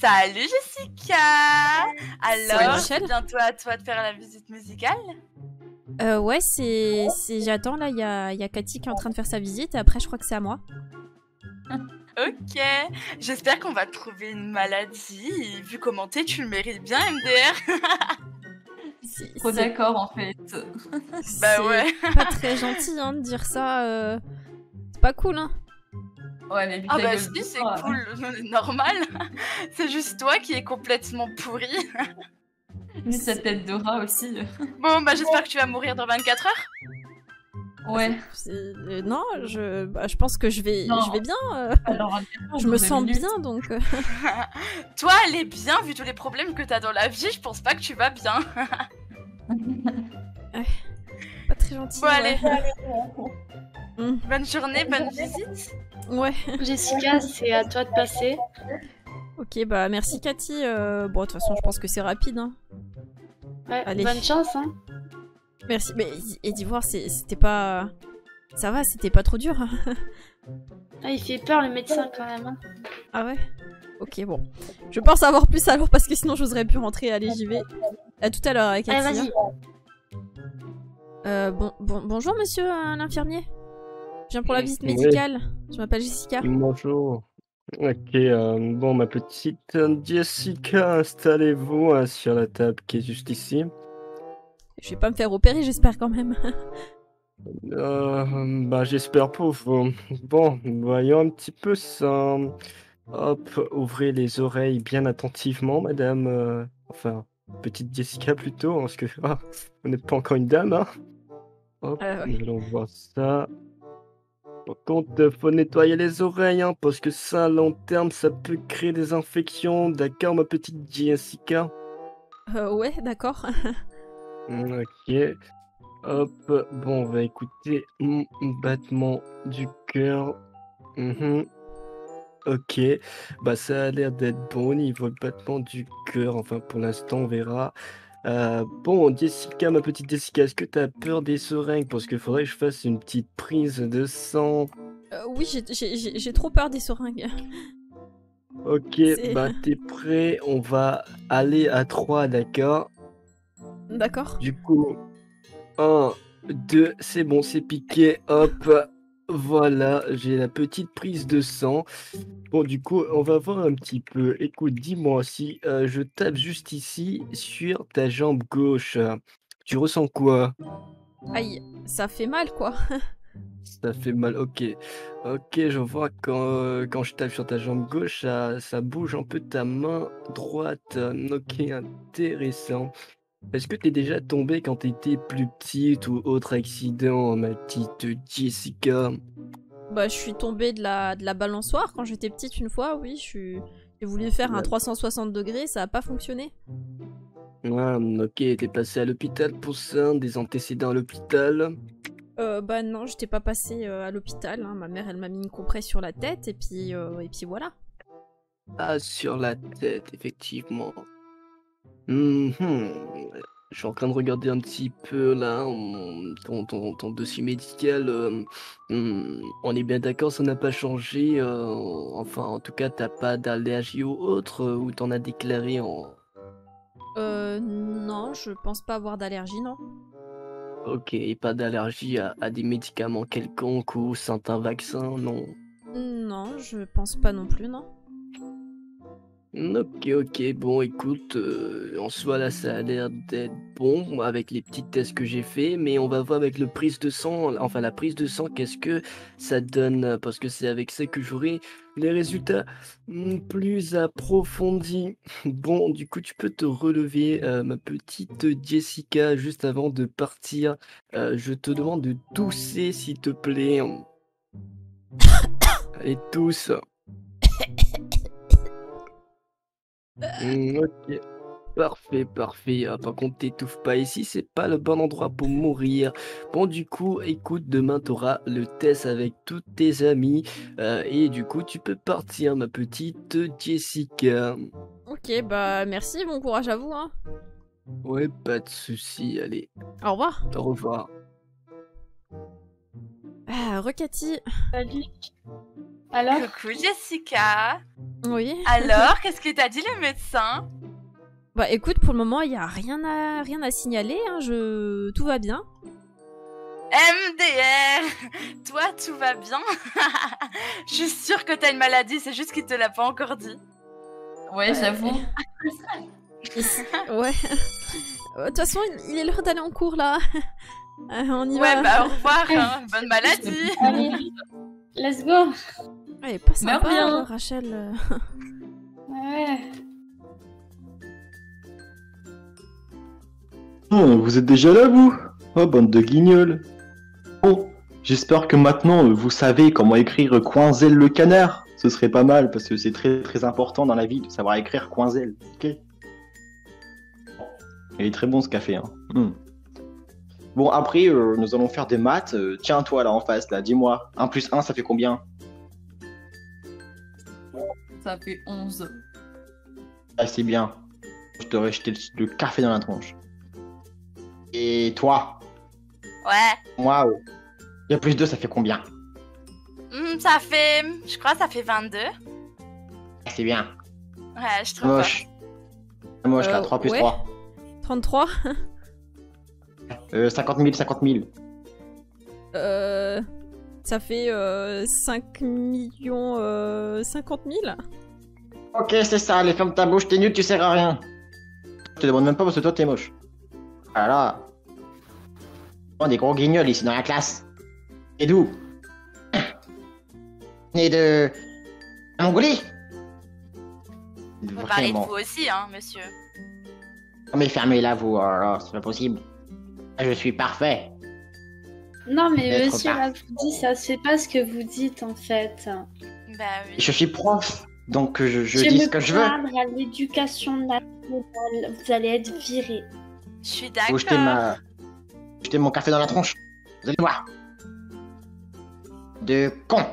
Salut Jessica. Alors, Michel. c'est bientôt à toi de faire la visite musicale? Ouais, j'attends là, il y a Cathy qui est en train de faire sa visite et après je crois que c'est à moi. Ok, j'espère qu'on va trouver une maladie. Vu comment t'es, tu le mérites bien, MDR. Trop d'accord en fait. Bah ouais. C'est pas très gentil hein, de dire ça. C'est pas cool hein. Ouais, mais Ah bah si, c'est cool, normal. C'est juste toi qui es complètement pourri. Mais sa tête de rat aussi. Bon, bah j'espère que tu vas mourir dans 24 heures. Ouais. Non, je pense que je vais bien. Alors, je me sens bien donc. Toi, elle est bien vu tous les problèmes que t'as dans la vie. Je pense pas que tu vas bien. Pas très gentil. Bon, allez. Mm. Bonne journée, bonne visite. Ouais. Jessica, c'est à toi de passer. Ok, bah merci Cathy. Bon, de toute façon, je pense que c'est rapide. Hein. Ouais, Allez. bonne chance, hein. Merci. Mais et d'Ivoire, c'était pas. Ça va, c'était pas trop dur. Ah, il fait peur le médecin quand même. Hein. Ah ouais. Ok, bon. Je pense savoir plus alors parce que sinon j'oserais plus rentrer. Allez, j'y vais. À tout à l'heure, Cathy. Allez, vas-y. Bonjour monsieur l'infirmier. Je viens pour la visite médicale. Je m'appelle Jessica. Bonjour. Ok, bon, ma petite Jessica, installez-vous sur la table qui est juste ici. Je vais pas me faire opérer, j'espère quand même. Bah, j'espère pour vous. Bon, voyons un petit peu ça. Hop, ouvrez les oreilles bien attentivement, madame. Enfin, petite Jessica plutôt, parce que vous n'êtes pas encore une dame, hein. Hop, Ouais. nous allons voir ça. Par contre, faut nettoyer les oreilles, hein, parce que ça, à long terme, ça peut créer des infections. D'accord, ma petite Jessica? Ouais, d'accord. Ok. Hop, bon, on va écouter mon battement du cœur. Ok, bah ça a l'air d'être bon au niveau du battement du cœur. Enfin, pour l'instant, on verra. Bon, Jessica, ma petite Jessica, est-ce que t'as peur des seringues? Parce qu'il faudrait que je fasse une petite prise de sang. Oui, j'ai trop peur des seringues. Ok, bah t'es prêt? On va aller à 3, d'accord? D'accord. Du coup, 1, 2, c'est bon, c'est piqué. Hop, voilà, j'ai la petite prise de sang. Bon, du coup, on va voir un petit peu. Écoute, dis-moi si je tape juste ici sur ta jambe gauche. Tu ressens quoi? Aïe, ça fait mal quoi. Ça fait mal, ok. Ok, je vois quand je tape sur ta jambe gauche, ça bouge un peu ta main droite. Ok, intéressant. Est-ce que t'es déjà tombé quand t'étais plus petite ou autre accident, ma petite Jessica? Bah, je suis tombée de la balançoire quand j'étais petite une fois, oui. J'ai voulu faire un 360 degrés, ça a pas fonctionné. Ah, ok, t'es passé à l'hôpital pour ça, des antécédents à l'hôpital? Bah non, j'étais pas passée à l'hôpital. Hein. Ma mère, elle m'a mis une compresse sur la tête et puis voilà. Ah, sur la tête, effectivement. Je suis en train de regarder un petit peu là ton dossier médical. On est bien d'accord, ça n'a pas changé. Enfin, en tout cas, t'as pas d'allergie ou autre ou t'en as déclaré en. Non, je pense pas avoir d'allergie, non. Ok, et pas d'allergie à des médicaments quelconques ou certains vaccins, non? Non, je pense pas non plus, non. Ok, bon, écoute, en soi, là, ça a l'air d'être bon avec les petits tests que j'ai fait, mais on va voir avec le prise de sang, enfin, la prise de sang, qu'est-ce que ça donne, parce que c'est avec ça que j'aurai les résultats plus approfondis. Bon, du coup, tu peux te relever, ma petite Jessica, juste avant de partir. Je te demande de tousser, s'il te plaît. Allez, tousse. Ok, parfait. Ah, par contre, t'étouffes pas ici, c'est pas le bon endroit pour mourir. Bon, du coup, écoute, demain t'auras le test avec tous tes amis et du coup, tu peux partir, ma petite Jessica. Ok, bah merci, bon courage à vous, hein. Ouais, pas de souci. Allez, Au revoir. au revoir. Ah, Cathy. Salut. Alors, Coucou Jessica. Oui. Alors, qu'est-ce que t'as dit le médecin? Bah écoute, pour le moment, il y a rien à signaler, hein, tout va bien. MDR, toi tout va bien? Je suis sûre que t'as une maladie, c'est juste qu'il te l'a pas encore dit. Ouais, j'avoue. Ouais. De toute façon, il est l'heure d'aller en cours là. On y Ouais, va. bah au revoir, hein. Bonne maladie. Allez, let's go. Elle est pas sympa, Meurs bien. Rachel. Ouais. Oh, vous êtes déjà là, vous? Oh, bande de guignols. Bon, j'espère que maintenant, vous savez comment écrire Coinzel le canard. Ce serait pas mal, parce que c'est très très important dans la vie de savoir écrire Coinzel, ok? Il est très bon ce café, hein. Bon, après, nous allons faire des maths. Tiens, toi, là, en face, là, dis-moi. 1 plus 1, ça fait combien? Ça fait 11. Ah, c'est bien. Je t'aurais jeté le café dans la tronche. Et toi? Ouais, Moi, il y a plus 2, ça fait combien? ça fait... Je crois que ça fait 22. C'est bien. Ouais, je trouve pas. Moche. Moche, là, 3 plus ouais. 3. 33. 50 000, 50 000. Ça fait 5 millions 50 000. Ok, c'est ça, allez, ferme ta bouche, t'es nul, tu sers à rien. Je te demande même pas parce que toi, t'es moche. Voilà. Oh, des gros guignols ici dans la classe. Et d'où? Né de... Mongolie? Vous parlez de Vraiment. vous aussi, hein, monsieur. Oh, mais fermez-la, vous, oh là là, c'est pas possible. Je suis parfait. Non, mais Être monsieur, pas- là, je vous dis, ça se fait pas ce que vous dites, en fait. Bah oui. Je suis prof, donc je Je dis me ce que je veux. plaindre à l'éducation nationale. Vous allez être viré. Je suis Vous jetez d'accord. jetez mon café dans la tronche. Vous allez voir. De con.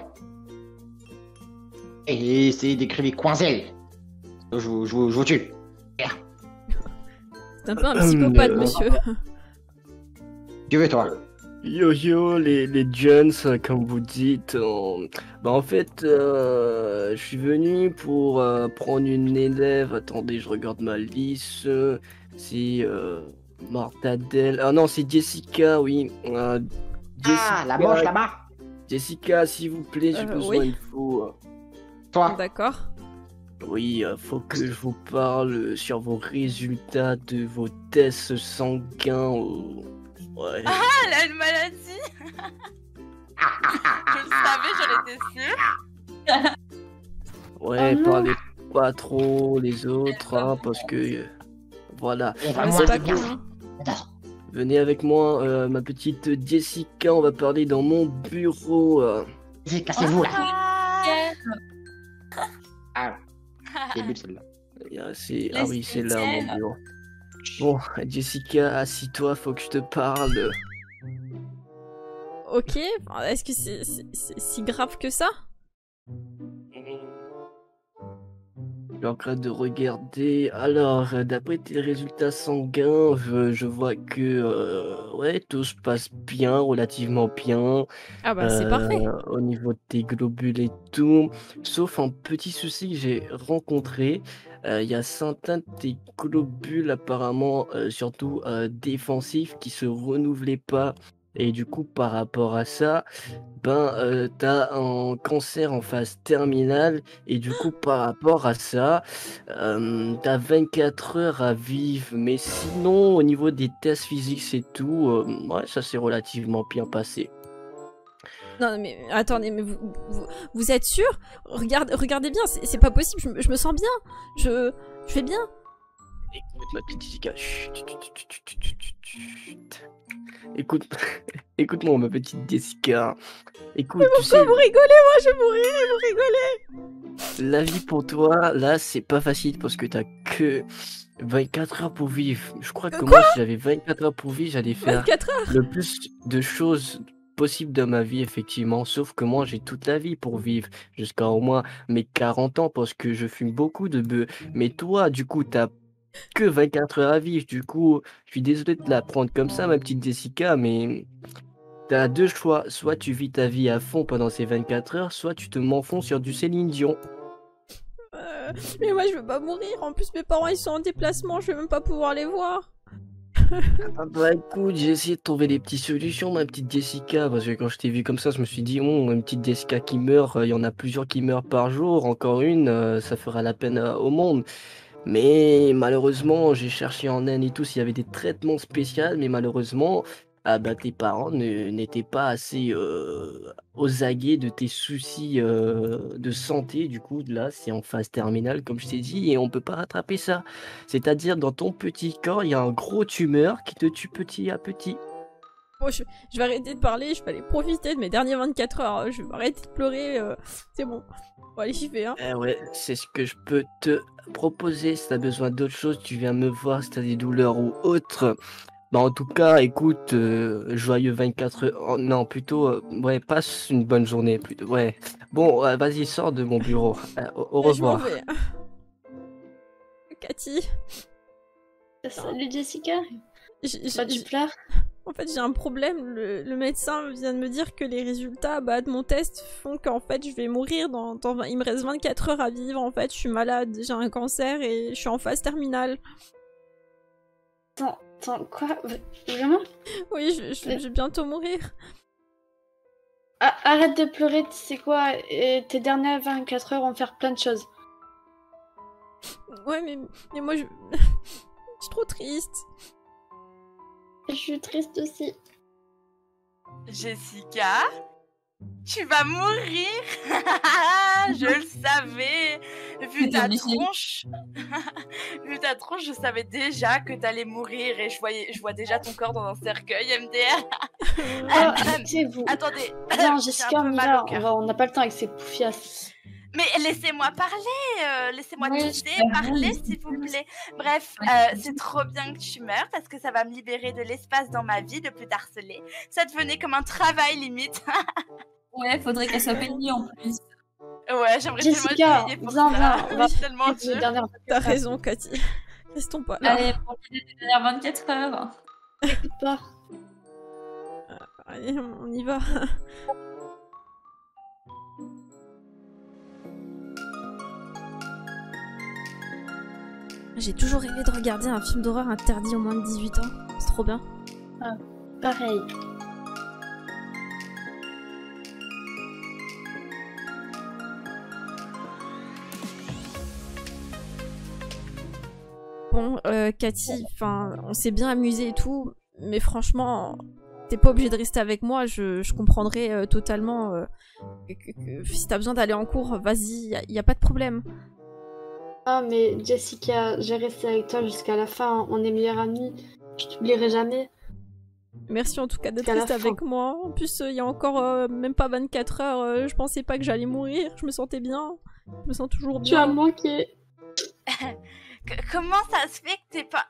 Et essayez d'écrire Coinzel. Je vous tue. C'est un peu un psychopathe, monsieur. Tu veux, toi? Yo yo les Jones, comme vous dites. Bah en fait, je suis venu pour prendre une élève. Attendez, je regarde ma liste. C'est Mortadelle. Ah non, c'est Jessica, oui. Ah, la moche là-bas. Jessica, s'il vous plaît, j'ai besoin oui. il faut. Toi. D'accord. Oui, faut que je vous parle sur vos résultats de vos tests sanguins. Ouais. Ah, elle a une maladie. Je le savais, j'en étais sûre. Ouais, Oh non. parlez pas trop les autres, hein, parce que voilà. Et Ouais, vraiment, c'est pas c'est bien. cool, hein. Venez avec moi, ma petite Jessica, on va parler dans mon bureau. Vas-y, cassez-vous là. Ah. Ah, début de celle-là. Ah oui, c'est là mon bureau. Bon, Jessica, assis-toi, faut que je te parle. Ok, est-ce que c'est si grave que ça? Je suis en train de regarder. Alors, d'après tes résultats sanguins, je vois que ouais, tout se passe bien, relativement bien. Ah bah c'est parfait. Au niveau de tes globules et tout. Sauf un petit souci que j'ai rencontré. Il y a certains de tes globules apparemment, surtout défensifs, qui se renouvelaient pas. Et du coup, par rapport à ça, t'as un cancer en phase terminale. Et du coup, par rapport à ça, t'as 24 heures à vivre. Mais sinon, au niveau des tests physiques et tout, ouais, ça s'est relativement bien passé. Non mais attendez, mais vous êtes sûr? Regardez bien, c'est pas possible, je me sens bien. Je fais bien. Écoute, ma petite Jessica. Chut, chut, chut, chut, chut, chut, chut. Écoute, écoute-moi, ma petite Jessica. Écoute, tu sais, Vous rigolez, moi je mourrais, vous rigolez. la vie pour toi, là, c'est pas facile parce que t'as que 24 heures pour vivre. Je crois que moi, si j'avais 24 heures pour vivre, j'allais faire 24 heures. le plus de choses possibles dans ma vie, effectivement. Sauf que moi, j'ai toute la vie pour vivre jusqu'à au moins mes 40 ans parce que je fume beaucoup de bœufs. Mais toi, du coup, t'as que 24 heures à vivre. Du coup, je suis désolé de te la prendre comme ça, ma petite Jessica, mais t'as deux choix. Soit tu vis ta vie à fond pendant ces 24 heures, soit tu te m'enfonces sur du Céline Dion. Mais moi, je veux pas mourir. En plus, mes parents, ils sont en déplacement. Je vais même pas pouvoir les voir. Ah bah écoute, j'ai essayé de trouver des petites solutions, ma petite Jessica, parce que quand je t'ai vu comme ça, je me suis dit, une petite Jessica qui meurt, il y en a plusieurs qui meurent par jour, encore une, ça fera la peine au monde. Mais malheureusement, j'ai cherché en Inde et tout s'il y avait des traitements spéciaux, mais malheureusement, ah bah, tes parents n'étaient pas assez aux aguets de tes soucis de santé. Du coup, là, c'est en phase terminale, comme je t'ai dit, et on peut pas rattraper ça. C'est-à-dire, dans ton petit corps, il y a un gros tumeur qui te tue petit à petit. Bon, je vais arrêter de parler. Je vais aller profiter de mes dernières 24 heures. Je vais arrêter de pleurer. C'est bon. Bon, allez, j'y vais. Hein. Eh ouais, c'est ce que je peux te proposer. Si t'as besoin d'autre chose, tu viens me voir si t'as des douleurs ou autres. Bah en tout cas, écoute, joyeux 24 heures. Oh, non, plutôt, ouais, passe une bonne journée. Plutôt, ouais. Bon, vas-y, sors de mon bureau. Au Je m'en revoir. vais. Cathy. Salut Jessica. J'ai- Tu pleures? En fait, j'ai un problème. Le médecin vient de me dire que les résultats de mon test font qu'en fait, je vais mourir il me reste 24 heures à vivre. En fait, je suis malade, j'ai un cancer et je suis en phase terminale. Attends, quoi? Vraiment? Oui, je vais bientôt mourir. Arrête de pleurer, tu sais quoi? Et tes dernières 24 heures vont faire plein de choses. Ouais, mais moi, je suis trop triste. Je suis triste aussi. Jessica, tu vas mourir. Je le savais. Vu ta tronche, vu ta tronche, je savais déjà que t'allais mourir et je vois déjà ton corps dans un cercueil, MDR. Ah, arrêtez-vous. Attendez. Non, j'ai Jessica, un peu on y mal va. au cœur. On n'a pas le temps avec ces poufias. Mais laissez-moi parler, laissez-moi Oui, tousser, je te parler remercie. s'il vous plaît. Bref, c'est trop bien que tu meurs parce que ça va me libérer de l'espace dans ma vie de plus t'harceler. Ça devenait comme un travail limite. Ouais, faudrait qu'elle soit payée en plus. Ouais, j'aimerais Jessica, tellement être payée pour viens, ça. on va C'est tellement Les dur. dernières T'as raison, Cathy. Restons pas là. Allez, profitez des dernières 24 heures. écoute pas. Allez, on y va. J'ai toujours rêvé de regarder un film d'horreur interdit aux moins de 18 ans. C'est trop bien. Pareil. Bon, Cathy, on s'est bien amusé et tout, mais franchement, t'es pas obligée de rester avec moi. Je comprendrai totalement que si t'as besoin d'aller en cours, vas-y, y a pas de problème. Ah, mais Jessica, j'ai resté avec toi jusqu'à la fin. On est meilleures amies. Je t'oublierai jamais. Merci en tout cas d'être Jusqu'à la resté fin. avec moi. En plus, il y a encore même pas 24 heures, je pensais pas que j'allais mourir. Je me sentais bien. Je me sens toujours Tu as bien. manqué. Comment ça se fait que t'es pas...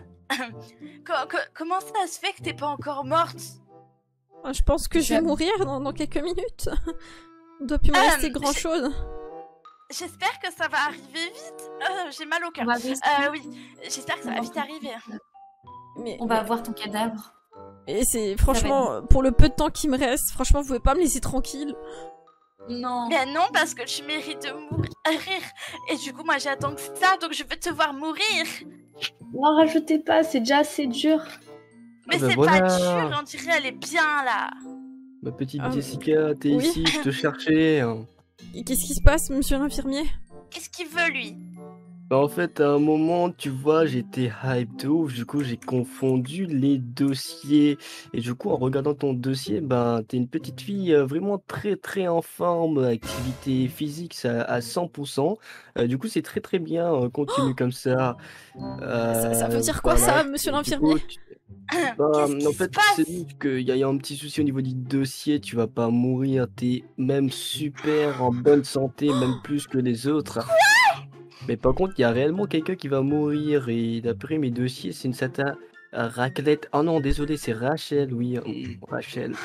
Comment ça se fait que t'es pas encore morte? Je pense que je vais mourir dans quelques minutes. Il doit plus me rester grand chose. J'espère que ça va arriver vite. J'ai mal au cœur. On va, vite- Oui, j'espère que ça va vite arriver. Mais, on va voir ton cadavre. et c'est franchement, pour le peu de temps qui me reste, franchement, vous pouvez pas me laisser tranquille. Non. Mais non, parce que tu mérites de mourir. Et du coup, moi, j'attends que ça, donc je veux te voir mourir. Non, rajoutez pas, c'est déjà assez dur. Mais bah c'est voilà. pas dur, on dirait elle est bien là. Ma petite Ah, Jessica, t'es oui. ici, je te cherchais. Et qu'est-ce qui se passe, monsieur l'infirmier? Qu'est-ce qu'il veut, lui? Bah, en fait, à un moment, tu vois, j'étais hype de ouf, du coup, j'ai confondu les dossiers. Et du coup, en regardant ton dossier, ben, t'es une petite fille vraiment très, très en forme, activité physique ça, à 100%. Du coup, c'est très, très bien, continue comme ça. Ça veut dire quoi, ça, monsieur Du l'infirmier? coup, bah, Qu'est-ce qui en se fait, passe? c'est juste qu'il y a un petit souci au niveau du dossier, tu vas pas mourir, t'es même super en bonne santé, même plus que les autres. Mais par contre, il y a réellement quelqu'un qui va mourir, et d'après mes dossiers, c'est une certaine Raclette. Oh non, désolé, c'est Rachel, oui, Rachel.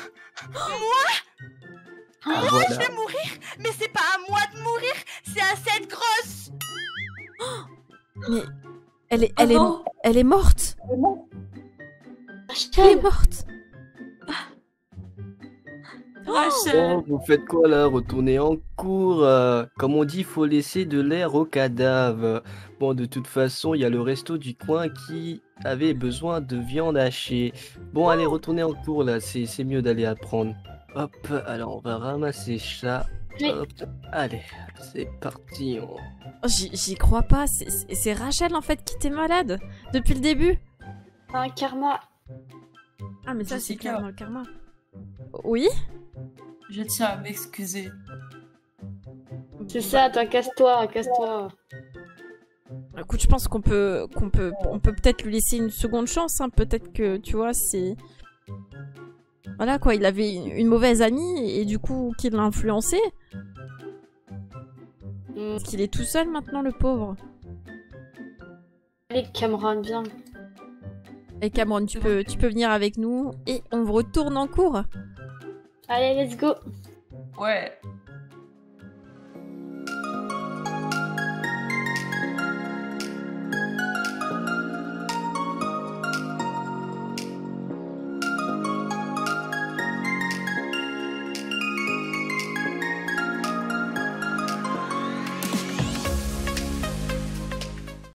Ah, Je voilà. vais mourir? Mais c'est pas à moi de mourir, c'est à cette grosse. Mais elle est, Oh elle est, non. elle est morte. Elle est Rachel, morte. Rachel. Bon, vous faites quoi là? Retournez en cours. Comme on dit, faut laisser de l'air aux cadavres. Bon, de toute façon, il y a le resto du coin qui avait besoin de viande hachée. Bon, allez, retournez en cours là, c'est mieux d'aller apprendre. Hop, alors on va ramasser ça. Oui. Hop, allez, c'est parti. J'y crois pas, c'est Rachel en fait qui était malade depuis le début. Un karma. Ah mais ça c'est Jessica. clairement le karma. Oui. Je tiens à m'excuser. C'est ça, toi, casse-toi, casse-toi. Écoute, je pense qu'on peut peut-être lui laisser une seconde chance. Hein. Peut-être que tu vois, c'est voilà quoi, il avait une mauvaise amie et du coup qui l'a influencé. Parce qu'il est tout seul maintenant, le pauvre. Allez, Cameron, viens. Et Cameron, tu peux venir avec nous et on retourne en cours. Allez, let's go. Ouais.